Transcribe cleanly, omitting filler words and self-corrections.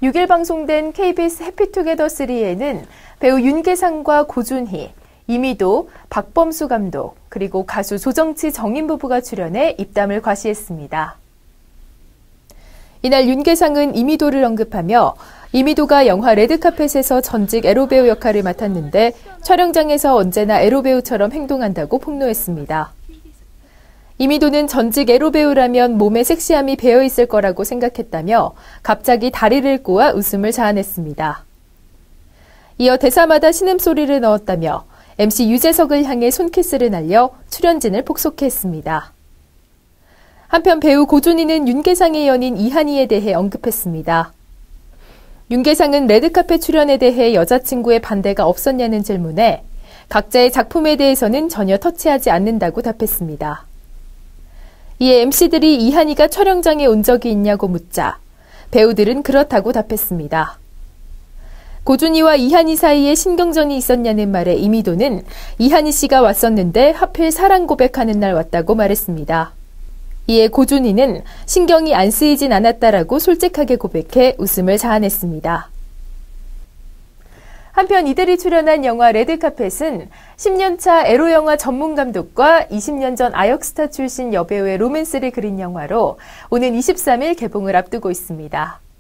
6일 방송된 KBS 해피투게더3에는 배우 윤계상과 고준희, 이미도, 박범수 감독, 그리고 가수 조정치 정인 부부가 출연해 입담을 과시했습니다. 이날 윤계상은 이미도를 언급하며 이미도가 영화 레드카펫에서 전직 에로배우 역할을 맡았는데 촬영장에서 언제나 에로배우처럼 행동한다고 폭로했습니다. 이미도는 전직 에로배우라면 몸에 섹시함이 배어있을 거라고 생각했다며 갑자기 다리를 꼬아 웃음을 자아냈습니다. 이어 대사마다 신음소리를 넣었다며 MC 유재석을 향해 손키스를 날려 출연진을 폭소케했습니다. 한편 배우 고준희는 윤계상의 연인 이한희에 대해 언급했습니다. 윤계상은 레드카펫 출연에 대해 여자친구의 반대가 없었냐는 질문에 각자의 작품에 대해서는 전혀 터치하지 않는다고 답했습니다. 이에 MC들이 이한희가 촬영장에 온 적이 있냐고 묻자 배우들은 그렇다고 답했습니다. 고준희와 이한희 사이에 신경전이 있었냐는 말에 이미도는 이한희 씨가 왔었는데 하필 사랑 고백하는 날 왔다고 말했습니다. 이에 고준희는 신경이 안 쓰이진 않았다라고 솔직하게 고백해 웃음을 자아냈습니다. 한편 이들이 출연한 영화 레드카펫은 10년차 에로영화 전문감독과 20년 전 아역스타 출신 여배우의 로맨스를 그린 영화로 오는 23일 개봉을 앞두고 있습니다.